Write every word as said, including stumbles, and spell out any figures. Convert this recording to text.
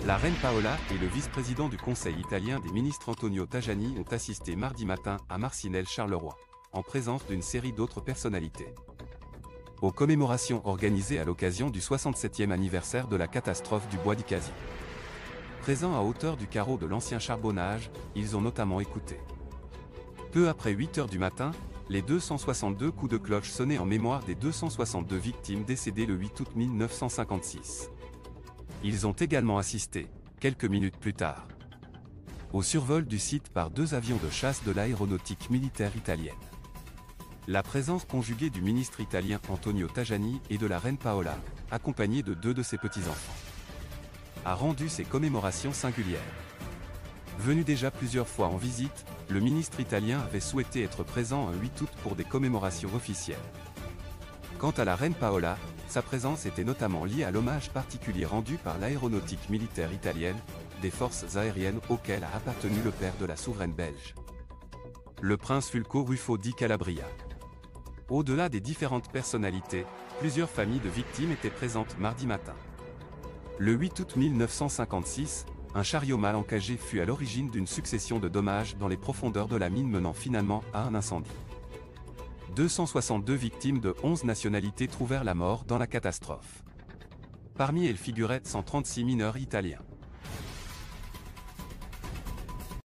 La reine Paola et le vice-président du Conseil italien des ministres Antonio Tajani ont assisté mardi matin à Marcinelle-Charleroi, en présence d'une série d'autres personnalités, aux commémorations organisées à l'occasion du soixante-septième anniversaire de la catastrophe du bois d'Icasi. Présents à hauteur du carreau de l'ancien charbonnage, ils ont notamment écouté. Peu après huit heures du matin, les deux cent soixante-deux coups de cloche sonnaient en mémoire des deux cent soixante-deux victimes décédées le huit août mille neuf cent cinquante-six. Ils ont également assisté, quelques minutes plus tard, au survol du site par deux avions de chasse de l'aéronautique militaire italienne. La présence conjuguée du ministre italien Antonio Tajani et de la reine Paola, accompagnée de deux de ses petits-enfants, a rendu ces commémorations singulières. Venu déjà plusieurs fois en visite, le ministre italien avait souhaité être présent un huit août pour des commémorations officielles. Quant à la reine Paola, sa présence était notamment liée à l'hommage particulier rendu par l'aéronautique militaire italienne, des forces aériennes auxquelles a appartenu le père de la souveraine belge, le prince Fulco Ruffo di Calabria. Au-delà des différentes personnalités, plusieurs familles de victimes étaient présentes mardi matin. Le huit août mille neuf cent cinquante-six, un chariot mal encagé fut à l'origine d'une succession de dommages dans les profondeurs de la mine menant finalement à un incendie. deux cent soixante-deux victimes de onze nationalités trouvèrent la mort dans la catastrophe. Parmi elles figuraient cent trente-six mineurs italiens.